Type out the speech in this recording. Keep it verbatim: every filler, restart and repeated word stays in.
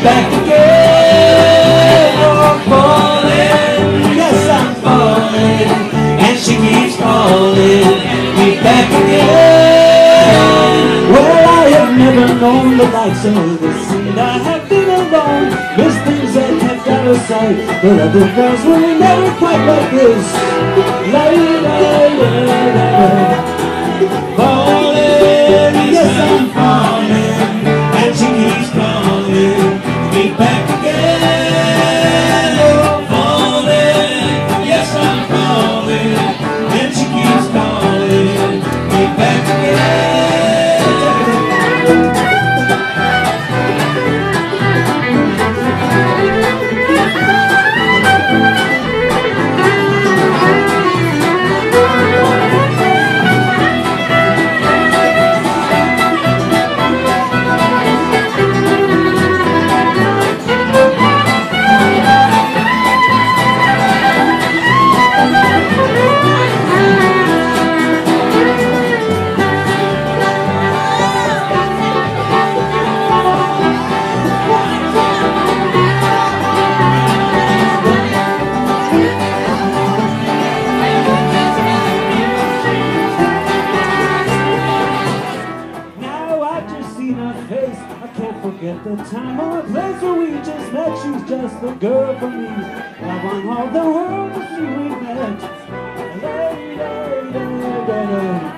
back again. Oh, falling, yes I'm falling, and she keeps calling me back again. Well, I have never known the likes of this, and I have been alone, missed things that kept out of sight, but other girls were never quite like this. Lady, lady, lady, falling, yes I'm falling, and she keeps calling me back again. Oh, falling, yes I'm falling, and she keeps calling me back again. Forget the time or place where we just met. She's just the girl for me. I want all the world to see we met. Lady, lady, lady, lady.